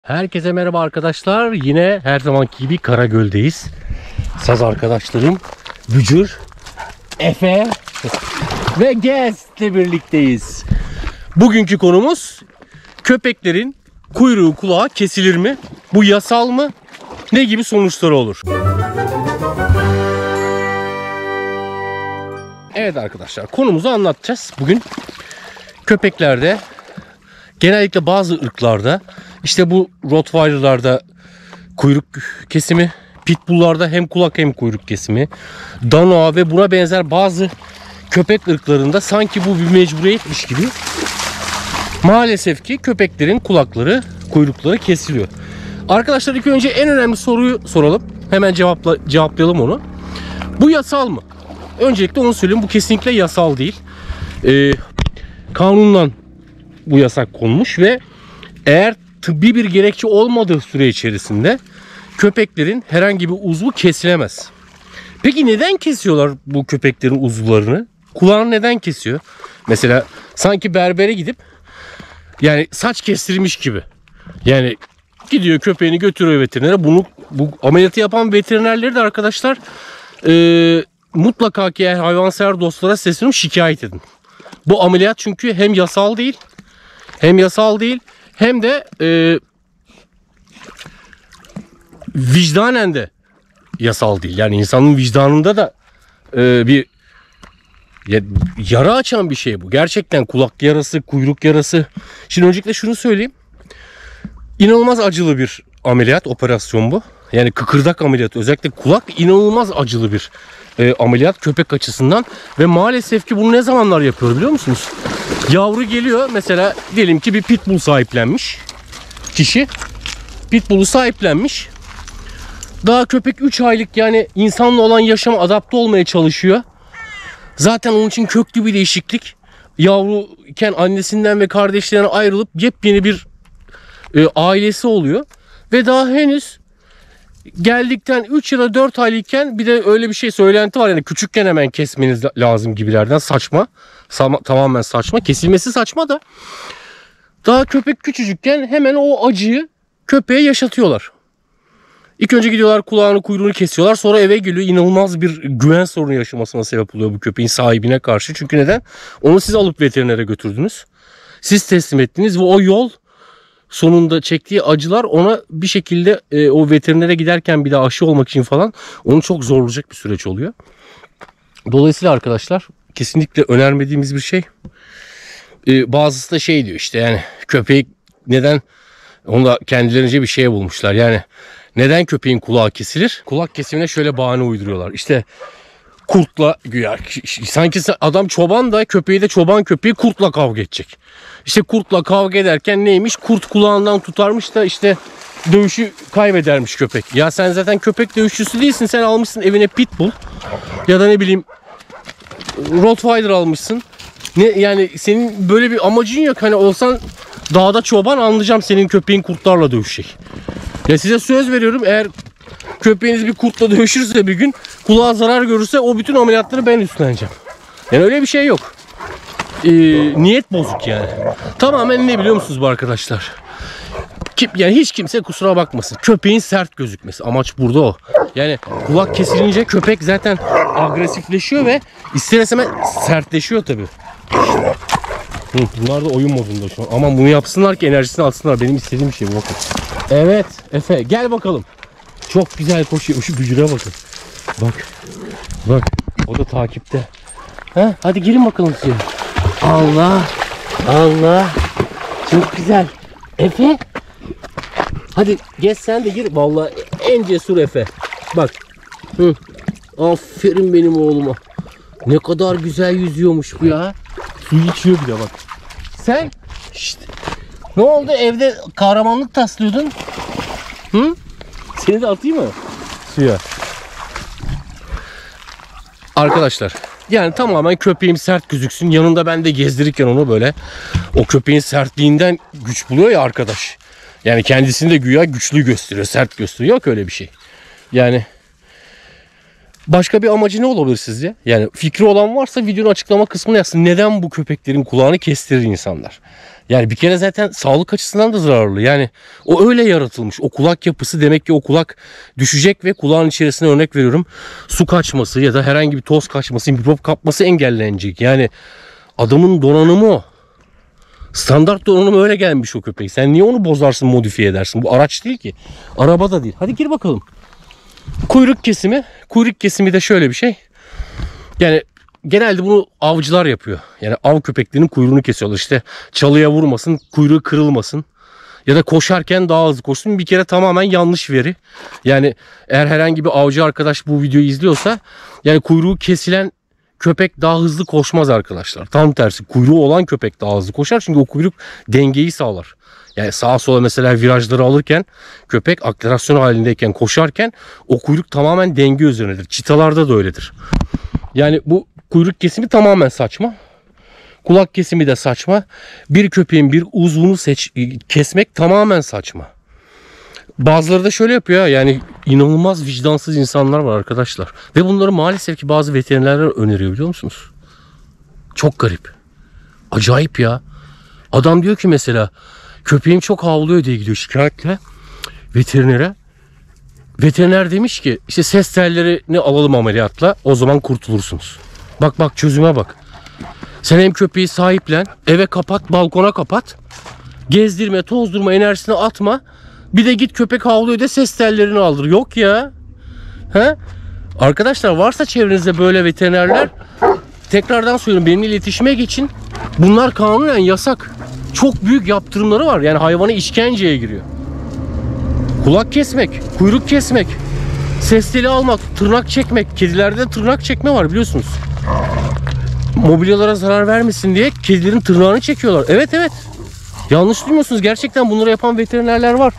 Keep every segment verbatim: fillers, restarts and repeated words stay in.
Herkese merhaba arkadaşlar. Yine her zamanki gibi Karagöl'deyiz. Saz arkadaşlarım Bücür, Efe ve Guest'le birlikteyiz. Bugünkü konumuz köpeklerin kuyruğu kulağı kesilir mi? Bu yasal mı? Ne gibi sonuçları olur? Evet arkadaşlar, konumuzu anlatacağız. Bugün köpeklerde, genellikle bazı ırklarda, işte bu Rottweiler'larda kuyruk kesimi, Pitbull'larda hem kulak hem kuyruk kesimi, Danoa ve buna benzer bazı köpek ırklarında sanki bu bir mecburiyetmiş gibi maalesef ki köpeklerin kulakları, kuyrukları kesiliyor. Arkadaşlar, ilk önce en önemli soruyu soralım. Hemen cevapla, cevaplayalım onu. Bu yasal mı? Öncelikle onu söyleyeyim. Bu kesinlikle yasal değil. Ee, kanunla bu yasak konmuş ve eğer tıbbi bir gerekçe olmadığı süre içerisinde köpeklerin herhangi bir uzvu kesilemez. Peki neden kesiyorlar bu köpeklerin uzuvlarını? Kulağını neden kesiyor? Mesela sanki berbere gidip yani saç kestirmiş gibi. Yani gidiyor köpeğini götürüyor veterinere. Bunu bu ameliyatı yapan veterinerleri de arkadaşlar e, mutlaka ki hayvansever dostlara sesleniyorum, şikayet edin. Bu ameliyat çünkü hem yasal değil, hem yasal değil, hem de e, vicdanen de yasal değil. Yani insanın vicdanında da e, bir ya, yara açan bir şey bu. Gerçekten kulak yarası, kuyruk yarası. Şimdi öncelikle şunu söyleyeyim. İnanılmaz acılı bir ameliyat, operasyon bu. Yani kıkırdak ameliyatı, özellikle kulak inanılmaz acılı bir e, ameliyat köpek açısından. Ve maalesef ki bunu ne zamanlar yapıyor biliyor musunuz? Yavru geliyor, mesela diyelim ki bir pitbull sahiplenmiş kişi. Pitbull'u sahiplenmiş. Daha köpek üç aylık, yani insanla olan yaşama adapte olmaya çalışıyor. Zaten onun için köklü bir değişiklik. Yavruyken annesinden ve kardeşlerine ayrılıp yepyeni bir e, ailesi oluyor. Ve daha henüz geldikten üç ya da dört aylıkken bir de öyle bir şey, söylenti var. Yani küçükken hemen kesmeniz lazım gibilerden. Saçma. Sa- tamamen saçma. Kesilmesi saçma da. Daha köpek küçücükken hemen o acıyı köpeğe yaşatıyorlar. İlk önce gidiyorlar, kulağını kuyruğunu kesiyorlar. Sonra eve geliyor, inanılmaz bir güven sorunu yaşamasına sebep oluyor bu köpeğin sahibine karşı. Çünkü neden? Onu siz alıp veterinere götürdünüz. Siz teslim ettiniz ve o yol sonunda çektiği acılar ona bir şekilde e, o veterinere giderken bir daha aşı olmak için falan onu çok zorlayacak bir süreç oluyor. Dolayısıyla arkadaşlar, kesinlikle önermediğimiz bir şey. E, bazısı da şey diyor, işte yani köpeği neden, onu da kendilerince bir şeye bulmuşlar. Yani neden köpeğin kulağı kesilir? Kulak kesimine şöyle bahane uyduruyorlar. İşte kurtla güya, sanki adam çoban da köpeği de çoban köpeği kurtla kavga edecek. İşte kurtla kavga ederken neymiş? Kurt kulağından tutarmış da işte dövüşü kaybedermiş köpek. Ya sen zaten köpek dövüşçüsü değilsin. Sen almışsın evine pitbull ya da ne bileyim Rottweiler almışsın. Ne yani, senin böyle bir amacın yok. Hani olsan dağda çoban, anlayacağım senin köpeğin kurtlarla dövüşecek. Ya size söz veriyorum, eğer köpeğiniz bir kurtla dövüşürse bir gün, kulağa zarar görürse o bütün ameliyatları ben üstleneceğim. Yani öyle bir şey yok. Ee, niyet bozuk yani. Tamamen ne biliyor musunuz bu arkadaşlar? Kim, yani hiç kimse kusura bakmasın. Köpeğin sert gözükmesi. Amaç burada o. Yani kulak kesilince köpek zaten agresifleşiyor ve ister istemez sertleşiyor tabii. Hı, bunlar da oyun modunda şu an. Aman bunu yapsınlar ki enerjisini alsınlar. Benim istediğim şey bu, bakın. Evet Efe, gel bakalım. Çok güzel koşuyor. Şu Bücür'e bakın. Bak. Bak. O da takipte. Ha, hadi girin bakalım suya. Allah. Allah. Çok güzel. Efe. Hadi geç sen de gir. Vallahi en cesur Efe. Bak. Hı. Aferin benim oğluma. Ne kadar güzel yüzüyormuş bu ya. Suyu içiyor bir de bak. Sen şşt. Ne oldu, evde kahramanlık taslıyordun? Hı? Seni de atayım mı suya? Arkadaşlar, yani tamamen köpeğim sert gözüksün. Yanında ben de gezdirirken onu böyle, o köpeğin sertliğinden güç buluyor ya arkadaş. Yani kendisini de güya güçlü gösteriyor, sert gösteriyor. Yok öyle bir şey. Yani Başka bir amacı ne olabilir sizce? Yani fikri olan varsa videonun açıklama kısmına yazsın. Neden bu köpeklerin kulağını kestirir insanlar? Yani bir kere zaten sağlık açısından da zararlı. Yani o öyle yaratılmış. O kulak yapısı demek ki o kulak düşecek ve kulağın içerisine örnek veriyorum su kaçması ya da herhangi bir toz kaçması, mikrop kapması engellenecek. Yani adamın donanımı o. Standart donanımı öyle gelmiş o köpek. Sen niye onu bozarsın, modifiye edersin? Bu araç değil ki. Araba da değil. Hadi gir bakalım. Kuyruk kesimi. Kuyruk kesimi de şöyle bir şey. Yani genelde bunu avcılar yapıyor. Yani av köpeklerinin kuyruğunu kesiyorlar. İşte çalıya vurmasın, kuyruğu kırılmasın. Ya da koşarken daha hızlı koşsun. Bir kere tamamen yanlış veri. Yani eğer herhangi bir avcı arkadaş bu videoyu izliyorsa, yani kuyruğu kesilen köpek daha hızlı koşmaz arkadaşlar. Tam tersi, kuyruğu olan köpek daha hızlı koşar. Çünkü o kuyruk dengeyi sağlar. Yani sağa sola mesela virajları alırken köpek akselerasyon halindeyken koşarken o kuyruk tamamen denge üzerinedir. Çitalarda da öyledir. Yani bu kuyruk kesimi tamamen saçma. Kulak kesimi de saçma. Bir köpeğin bir uzvunu seç, kesmek tamamen saçma. Bazıları da şöyle yapıyor. Yani inanılmaz vicdansız insanlar var arkadaşlar. Ve bunları maalesef ki bazı veterinerler öneriyor, biliyor musunuz? Çok garip. Acayip ya. Adam diyor ki mesela köpeğim çok havlıyor diye gidiyor şikayetle veterinere. Veteriner demiş ki işte ses tellerini alalım ameliyatla, o zaman kurtulursunuz. Bak bak, çözüme bak. Sen hem köpeği sahiplen, eve kapat, balkona kapat. Gezdirme, tozdurma, enerjisini atma. Bir de git köpek havlıyor de ses tellerini aldır. Yok ya. He? Arkadaşlar varsa çevrenizde böyle veterinerler, tekrardan söylüyorum, benimle iletişime geçin. Bunlar kanunen yasak. Çok büyük yaptırımları var. Yani hayvanı işkenceye giriyor. Kulak kesmek, kuyruk kesmek, ses teli almak, tırnak çekmek. Kedilerde tırnak çekme var, biliyorsunuz. Mobilyalara zarar vermesin diye kedilerin tırnağını çekiyorlar. Evet evet. Yanlış duymuyorsunuz. Gerçekten bunları yapan veterinerler var.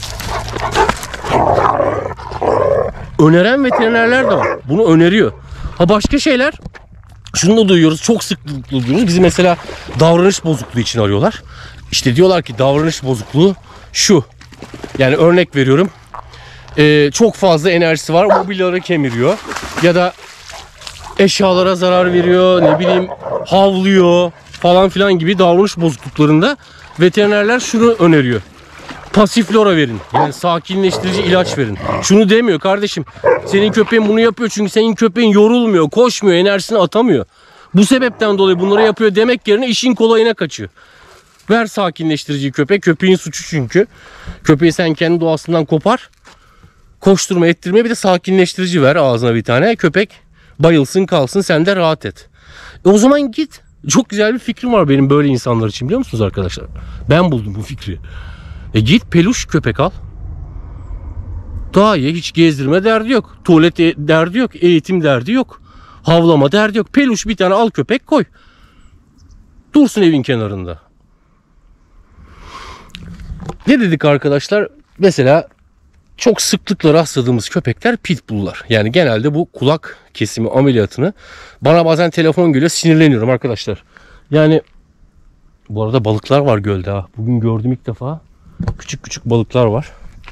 Öneren veterinerler de var. Bunu öneriyor. Ha başka şeyler. Şunu da duyuyoruz. Çok sıklıkla duyuyoruz. Bizi mesela davranış bozukluğu için arıyorlar. İşte diyorlar ki davranış bozukluğu şu. Yani örnek veriyorum. Ee, çok fazla enerjisi var. Mobilyaları kemiriyor. Ya da eşyalara zarar veriyor. Ne bileyim havlıyor falan filan gibi davranış bozukluklarında veterinerler şunu öneriyor. Pasiflora verin. Yani sakinleştirici ilaç verin. Şunu demiyor kardeşim. Senin köpeğin bunu yapıyor çünkü senin köpeğin yorulmuyor, koşmuyor, enerjisini atamıyor. Bu sebepten dolayı bunları yapıyor demek yerine işin kolayına kaçıyor. Ver sakinleştirici köpek. Köpeğin suçu çünkü. Köpeği sen kendi doğasından kopar. Koşturma, ettirme, bir de sakinleştirici ver ağzına bir tane. Köpek bayılsın kalsın, sen de rahat et. E o zaman git. Çok güzel bir fikrim var benim böyle insanlar için, biliyor musunuz arkadaşlar? Ben buldum bu fikri. E git peluş köpek al. Daha iyi, hiç gezdirme derdi yok. Tuvalet derdi yok. Eğitim derdi yok. Havlama derdi yok. Peluş bir tane al, köpek koy. Dursun evin kenarında. Ne dedik arkadaşlar? Mesela çok sıklıkla rastladığımız köpekler pitbulllar. Yani genelde bu kulak kesimi ameliyatını, bana bazen telefon geliyor, sinirleniyorum arkadaşlar. Yani bu arada balıklar var gölde ha. Bugün gördüm ilk defa. Küçük küçük balıklar var.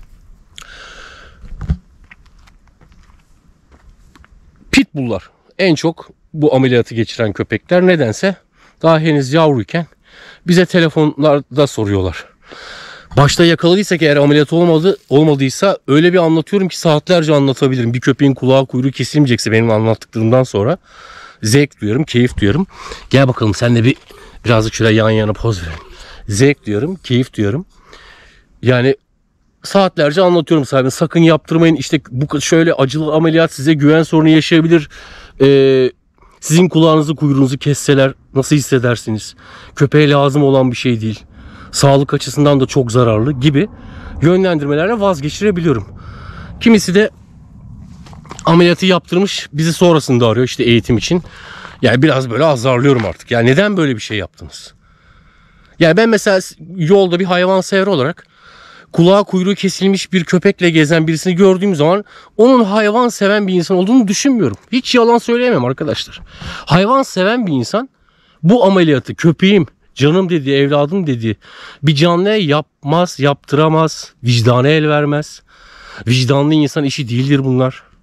Pitbulllar en çok bu ameliyatı geçiren köpekler. Nedense daha henüz yavruyken bize telefonlarda soruyorlar. Başta yakaladıysak eğer ameliyat olmadı, olmadıysa öyle bir anlatıyorum ki saatlerce anlatabilirim. Bir köpeğin kulağı kuyruğu kesilmeyecekse benim anlattıklarımdan sonra zevk duyarım, keyif duyarım. Gel bakalım sen de bir birazcık şuraya yan yana poz verelim. Zevk duyarım, keyif duyarım. Yani saatlerce anlatıyorum sahibine. Sakın yaptırmayın. İşte bu şöyle acılı ameliyat size güven sorunu yaşayabilir. Ee, sizin kulağınızı kuyruğunuzu kesseler nasıl hissedersiniz? Köpeğe lazım olan bir şey değil. Sağlık açısından da çok zararlı gibi yönlendirmelerle vazgeçirebiliyorum. Kimisi de ameliyatı yaptırmış, bizi sonrasında arıyor işte eğitim için. Yani biraz böyle azarlıyorum artık. Yani neden böyle bir şey yaptınız? Yani ben mesela yolda bir hayvansever olarak kulağı kuyruğu kesilmiş bir köpekle gezen birisini gördüğüm zaman onun hayvan seven bir insan olduğunu düşünmüyorum. Hiç yalan söyleyemem arkadaşlar. Hayvan seven bir insan bu ameliyatı köpeğim, canım dediği, evladım dediği bir canlıya yapmaz, yaptıramaz, vicdana el vermez. Vicdanlı insan işi değildir bunlar.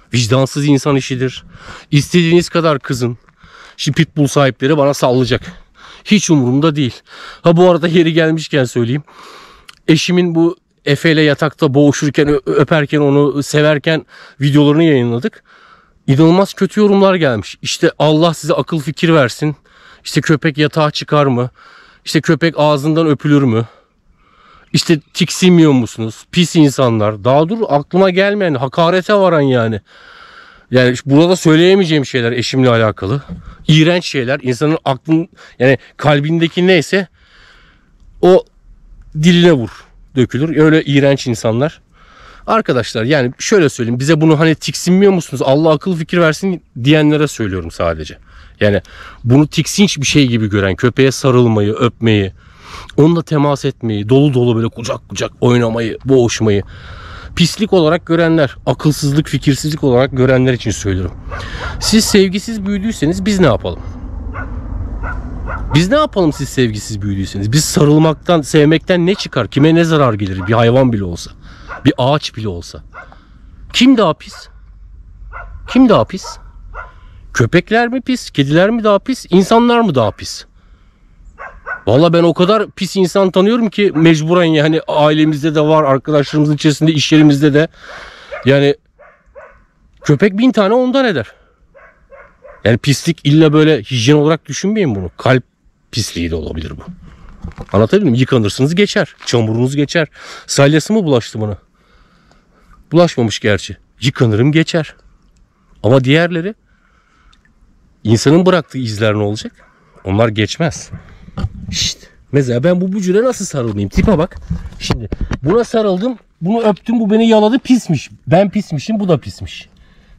Vicdansız insan işidir. İstediğiniz kadar kızın. Şimdi pitbull sahipleri bana sallayacak. Hiç umurumda değil. Ha bu arada yeri gelmişken söyleyeyim. Eşimin bu Efe ile yatakta boğuşurken, öperken, onu severken videolarını yayınladık. İnanılmaz kötü yorumlar gelmiş. İşte Allah size akıl fikir versin. İşte köpek yatağa çıkar mı? İşte köpek ağzından öpülür mü? İşte tiksinmiyor musunuz? Pis insanlar. Daha dur, aklıma gelmeyen, hakarete varan yani. Yani burada söyleyemeyeceğim şeyler eşimle alakalı. İğrenç şeyler. İnsanın aklın, yani kalbindeki neyse o diline vur, dökülür. Öyle iğrenç insanlar. Arkadaşlar yani şöyle söyleyeyim. Bize bunu hani tiksinmiyor musunuz? Allah akıl fikir versin diyenlere söylüyorum sadece. Yani bunu tiksinç bir şey gibi gören, köpeğe sarılmayı, öpmeyi, onunla temas etmeyi, dolu dolu böyle kucak kucak oynamayı, boğuşmayı pislik olarak görenler, akılsızlık, fikirsizlik olarak görenler için söylüyorum. Siz sevgisiz büyüdüyseniz biz ne yapalım? Biz ne yapalım siz sevgisiz büyüdüyseniz? Biz sarılmaktan, sevmekten ne çıkar? Kime ne zarar gelir? Bir hayvan bile olsa. Bir ağaç bile olsa. Kim daha pis? Kim daha pis? Köpekler mi pis? Kediler mi daha pis? İnsanlar mı daha pis? Valla ben o kadar pis insan tanıyorum ki mecburen, yani ailemizde de var, arkadaşlarımızın içerisinde, iş yerimizde de. Yani köpek bin tane ondan eder. Yani pislik illa böyle hijyen olarak düşünmeyin bunu. Kalp pisliği de olabilir bu. Anlatabildim mi? Yıkanırsınız geçer. Çamurunuz geçer. Salyası mı bulaştı bana? Bulaşmamış gerçi. Yıkanırım geçer. Ama diğerleri, insanın bıraktığı izler ne olacak? Onlar geçmez. Şşt. Mesela ben bu bücüre nasıl sarılmayayım? Tipe bak. Şimdi buna sarıldım. Bunu öptüm. Bu beni yaladı. Pismiş. Ben pismişim. Bu da pismiş.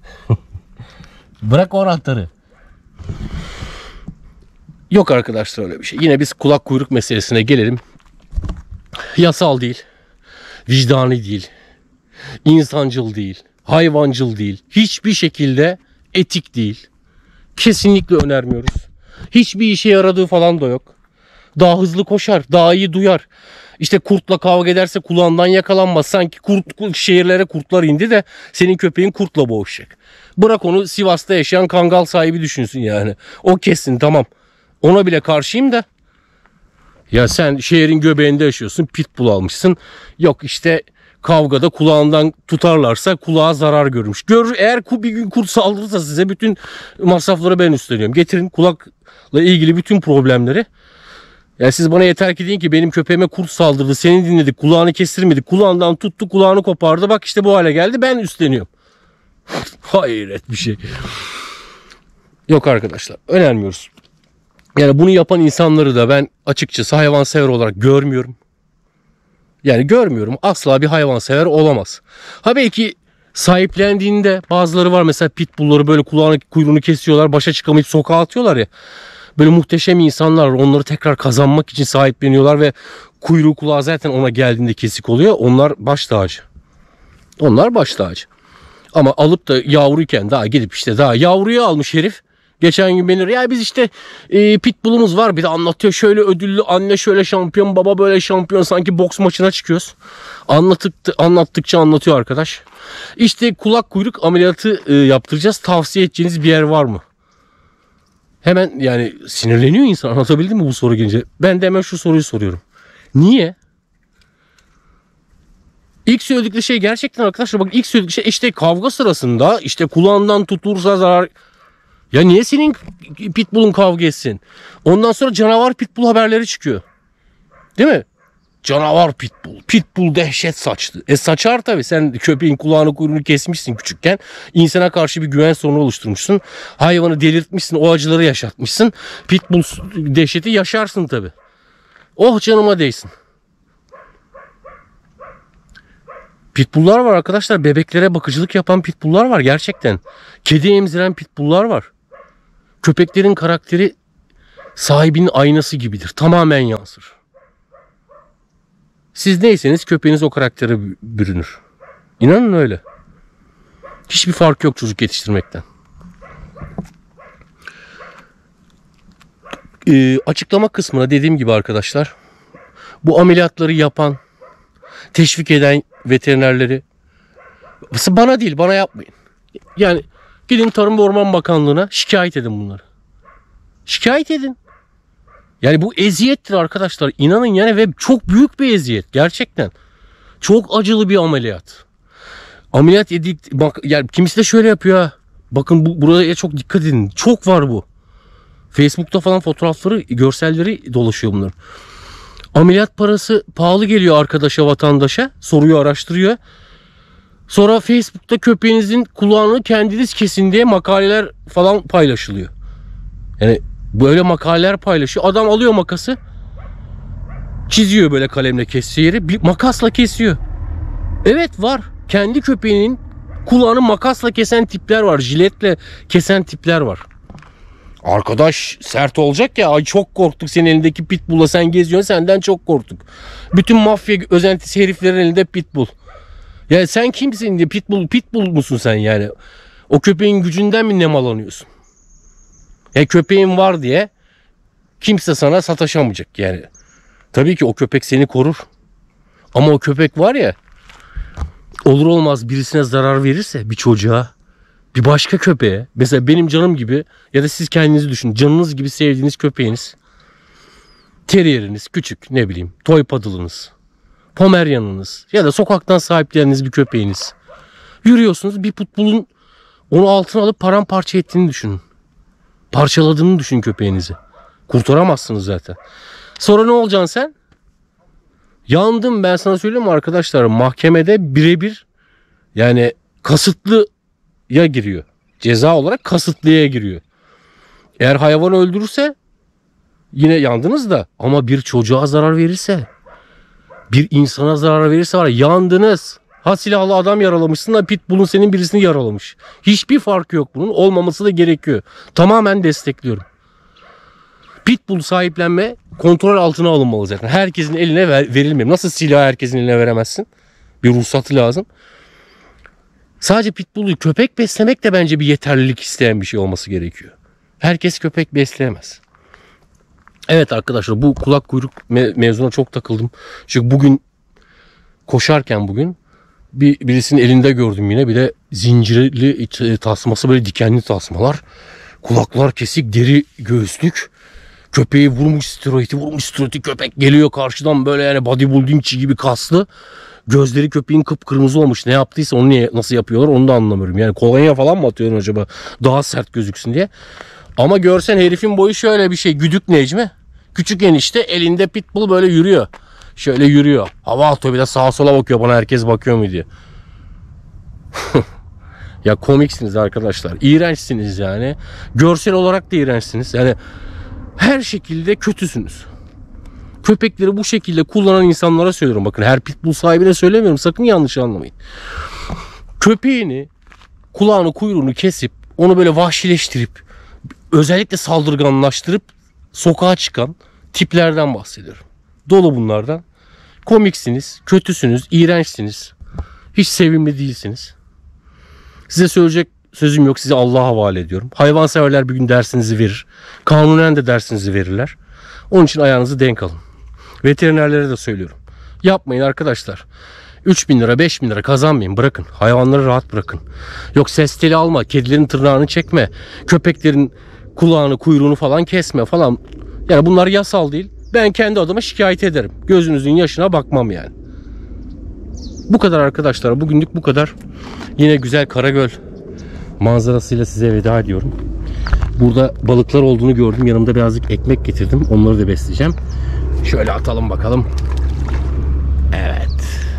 Bırak o anahtarı. Yok arkadaşlar öyle bir şey. Yine biz kulak kuyruk meselesine gelelim. Yasal değil. Vicdani değil. İnsancıl değil. Hayvancıl değil. Hiçbir şekilde etik değil. Kesinlikle önermiyoruz. Hiçbir işe yaradığı falan da yok. Daha hızlı koşar, daha iyi duyar. İşte kurtla kavga ederse kulağından yakalanmaz. Sanki kurt, şehirlere kurtlar indi de senin köpeğin kurtla boğuşacak. Bırak onu Sivas'ta yaşayan kangal sahibi düşünsün yani. O kesin, tamam. Ona bile karşıyım da. Ya sen şehrin göbeğinde yaşıyorsun, pitbull almışsın. Yok işte kavgada kulağından tutarlarsa kulağa zarar görmüş. Gör, eğer bir gün kurt saldırırsa size bütün masrafları ben üstleniyorum. Getirin kulakla ilgili bütün problemleri. Yani siz bana yeter ki deyin ki benim köpeğime kurt saldırdı, seni dinledik, kulağını kestirmedik, kulağından tuttu, kulağını kopardı, bak işte bu hale geldi, ben üstleniyorum. Hayret bir şey. Yok arkadaşlar, önermiyoruz. Yani bunu yapan insanları da ben açıkçası hayvansever olarak görmüyorum. Yani görmüyorum. Asla bir hayvansever olamaz. Ha belki sahiplendiğinde bazıları var, mesela pitbullları böyle kulağını kuyruğunu kesiyorlar, başa çıkamayıp sokağa atıyorlar ya. Böyle muhteşem insanlar, onları tekrar kazanmak için sahipleniyorlar ve kuyruğu kulağı zaten ona geldiğinde kesik oluyor. Onlar baş tacı. Onlar baş tacı. Ama alıp da yavruyken daha gidip işte daha yavruyu almış herif. Geçen gün beni, ya biz işte e, pitbullumuz var, bir de anlatıyor şöyle ödüllü, anne şöyle şampiyon, baba böyle şampiyon, sanki boks maçına çıkıyoruz. Anlattık, anlattıkça anlatıyor arkadaş. İşte kulak kuyruk ameliyatı e, yaptıracağız, tavsiye edeceğiniz bir yer var mı? Hemen yani sinirleniyor insan, anlatabildim mi bu soru gelince? Ben de hemen şu soruyu soruyorum. Niye? İlk söyledikleri şey gerçekten arkadaşlar, bakın ilk söyledikleri şey işte kavga sırasında işte kulağından tutulursa zarar. Ya niye senin pitbullun kavga etsin? Ondan sonra canavar pitbull haberleri çıkıyor. Değil mi? Canavar pitbull. Pitbull dehşet saçtı. E saçar tabii. Sen köpeğin kulağını kuyruğunu kesmişsin küçükken. İnsana karşı bir güven sorunu oluşturmuşsun. Hayvanı delirtmişsin. O acıları yaşatmışsın. Pitbull dehşeti yaşarsın tabii. Oh canıma değsin. Pitbulllar var arkadaşlar. Bebeklere bakıcılık yapan pitbulllar var gerçekten. Kedi emziren pitbulllar var. Köpeklerin karakteri sahibinin aynası gibidir. Tamamen yansır. Siz neyseniz köpeğiniz o karaktere bürünür. İnanın öyle. Hiçbir fark yok çocuk yetiştirmekten. Ee, açıklama kısmına dediğim gibi arkadaşlar, bu ameliyatları yapan, teşvik eden veterinerleri, bana değil, bana yapmayın. Yani gidin Tarım ve Orman Bakanlığı'na şikayet edin bunları. Şikayet edin. Yani bu eziyettir arkadaşlar. İnanın yani, ve çok büyük bir eziyet. Gerçekten. Çok acılı bir ameliyat. Ameliyat edik, bak yani kimisi de şöyle yapıyor ha. Bakın bu, buraya çok dikkat edin. Çok var bu. Facebook'ta falan fotoğrafları, görselleri dolaşıyor bunlar. Ameliyat parası pahalı geliyor arkadaşa, vatandaşa. Soruyor, araştırıyor. Sonra Facebook'ta köpeğinizin kulağını kendiniz kesin diye makaleler falan paylaşılıyor. Yani böyle makaleler paylaşıyor. Adam alıyor makası. Çiziyor böyle kalemle kestiği yeri. Bir makasla kesiyor. Evet, var. Kendi köpeğinin kulağını makasla kesen tipler var. Jiletle kesen tipler var. Arkadaş sert olacak ya. Ay çok korktuk, senin elindeki pitbull'la sen geziyorsun, senden çok korktuk. Bütün mafya özentisi heriflerin elinde pitbull. Ya sen kimsin diye, pitbull pitbull musun sen yani? O köpeğin gücünden mi nemalanıyorsun? Ya köpeğin var diye kimse sana sataşamayacak yani. Tabii ki o köpek seni korur. Ama o köpek var ya, olur olmaz birisine zarar verirse, bir çocuğa, bir başka köpeğe, mesela benim canım gibi, ya da siz kendinizi düşünün, canınız gibi sevdiğiniz köpeğiniz, terrieriniz, küçük ne bileyim toy poodle'ınız, pomeryanınız ya da sokaktan sahiplendiğiniz bir köpeğiniz, yürüyorsunuz, bir pitbull'un onu altına alıp paramparça ettiğini düşünün. Parçaladığını düşün köpeğinizi. Kurtaramazsınız zaten. Sonra ne olacaksın sen? Yandım, ben sana söyleyeyim mi arkadaşlar, mahkemede birebir yani kasıtlıya giriyor. Ceza olarak kasıtlıya giriyor. Eğer hayvanı öldürürse yine yandınız da, ama bir çocuğa zarar verirse, bir insana zarar verirse var ya, yandınız. Ha silahlı adam yaralamışsın da pitbull'un senin birisini yaralamış. Hiçbir farkı yok bunun. Olmaması da gerekiyor. Tamamen destekliyorum. Pitbull sahiplenme kontrol altına alınmalı zaten. Herkesin eline ver, verilmiyor. Nasıl silahı herkesin eline veremezsin? Bir ruhsatı lazım. Sadece pitbull'u, köpek beslemek de bence bir yeterlilik isteyen bir şey olması gerekiyor. Herkes köpek besleyemez. Evet arkadaşlar, bu kulak kuyruk me- mevzuna çok takıldım. Çünkü bugün koşarken bugün bir birisinin elinde gördüm yine. Bir de zincirli tasması, böyle dikenli tasmalar. Kulaklar kesik, deri göğüslük. Köpeği vurmuş, steroidi vurmuş, steroidi köpek geliyor karşıdan, böyle yani bodybuildingçi gibi kaslı. Gözleri köpeğin kıpkırmızı olmuş. Ne yaptıysa onu niye, nasıl yapıyorlar onu da anlamıyorum. Yani kolonya falan mı atıyorsun acaba, daha sert gözüksün diye. Ama görsen herifin boyu şöyle bir şey. Güdük Necmi. Küçük enişte elinde pitbull böyle yürüyor. Şöyle yürüyor. Hava atıyor, bir de sağa sola bakıyor bana, herkes bakıyor mu diye. Ya komiksiniz arkadaşlar. İğrençsiniz yani. Görsel olarak da iğrençsiniz. Yani her şekilde kötüsünüz. Köpekleri bu şekilde kullanan insanlara söylüyorum. Bakın, her pitbull sahibine söylemiyorum. Sakın yanlış anlamayın. Köpeğini, kulağını, kuyruğunu kesip onu böyle vahşileştirip, özellikle saldırganlaştırıp sokağa çıkan tiplerden bahsediyorum. Dolu bunlardan. Komiksiniz, kötüsünüz, iğrençsiniz. Hiç sevimli değilsiniz. Size söyleyecek sözüm yok. Sizi Allah'a havale ediyorum. Hayvanseverler bir gün dersinizi verir. Kanunen de dersinizi verirler. Onun için ayağınızı denk alın. Veterinerlere de söylüyorum. Yapmayın arkadaşlar. üç bin lira, beş bin lira kazanmayın. Bırakın. Hayvanları rahat bırakın. Yok ses teli alma. Kedilerin tırnağını çekme. Köpeklerin kulağını, kuyruğunu falan kesme falan. Yani bunlar yasal değil. Ben kendi adıma şikayet ederim. Gözünüzün yaşına bakmam yani. Bu kadar arkadaşlar. Bugünlük bu kadar. Yine güzel Karagöl manzarasıyla size veda ediyorum. Burada balıklar olduğunu gördüm. Yanımda birazcık ekmek getirdim. Onları da besleyeceğim. Şöyle atalım bakalım. Evet.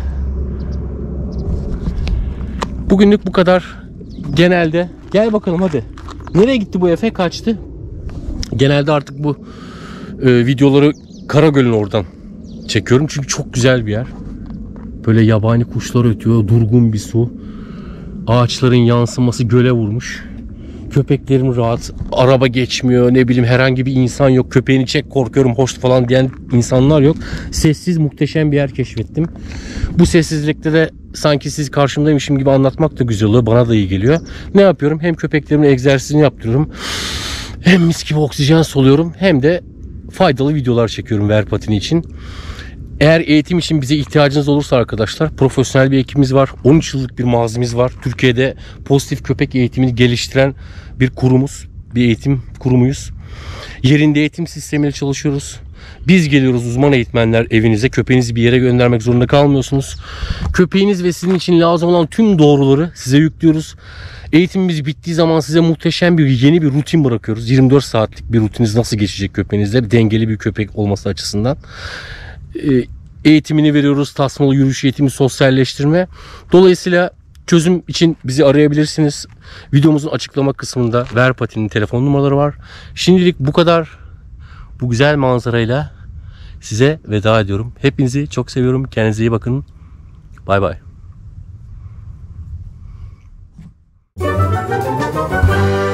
Bugünlük bu kadar. Genelde. Gel bakalım hadi. Nereye gitti bu Efe? Kaçtı. Genelde artık bu e, videoları Karagöl'ün oradan çekiyorum. Çünkü çok güzel bir yer. Böyle yabani kuşlar ötüyor. Durgun bir su. Ağaçların yansıması göle vurmuş. Köpeklerim rahat. Araba geçmiyor. Ne bileyim, herhangi bir insan yok. Köpeğini çek, korkuyorum, hoş falan diyen insanlar yok. Sessiz, muhteşem bir yer keşfettim. Bu sessizlikte de sanki siz karşımdaymışım gibi anlatmak da güzel oluyor. Bana da iyi geliyor. Ne yapıyorum? Hem köpeklerimin egzersizini yaptırıyorum. Hem mis gibi oksijen soluyorum. Hem de faydalı videolar çekiyorum Verpatini için. Eğer eğitim için bize ihtiyacınız olursa arkadaşlar, profesyonel bir ekibimiz var. on üç yıllık bir mazimiz var. Türkiye'de pozitif köpek eğitimini geliştiren bir kurumuz. Bir eğitim kurumuyuz. Yerinde eğitim sistemiyle çalışıyoruz. Biz geliyoruz uzman eğitmenler evinize. Köpeğinizi bir yere göndermek zorunda kalmıyorsunuz. Köpeğiniz ve sizin için lazım olan tüm doğruları size yüklüyoruz. Eğitimimiz bittiği zaman size muhteşem bir yeni bir rutin bırakıyoruz. yirmi dört saatlik bir rutiniz nasıl geçecek köpeğinizle, dengeli bir köpek olması açısından. Eğitimini veriyoruz. Tasmalı yürüyüş eğitimi, sosyalleştirme. Dolayısıyla çözüm için bizi arayabilirsiniz. Videomuzun açıklama kısmında Verpati'nin telefon numaraları var. Şimdilik bu kadar. Bu güzel manzarayla size veda ediyorum. Hepinizi çok seviyorum. Kendinize iyi bakın. Bay bay.